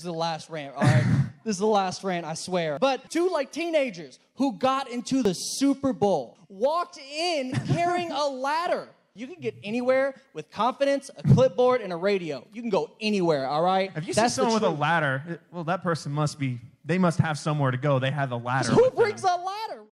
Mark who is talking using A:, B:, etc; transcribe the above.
A: the last rant, all right? This is the last rant, I swear. But two, like, teenagers who got into the Super Bowl walked in carrying a ladder. You can get anywhere with confidence, a clipboard, and a radio. You can go anywhere, all right?
B: If you see someone with a ladder, well, that person they must have somewhere to go. They have a ladder.
A: Who brings a ladder?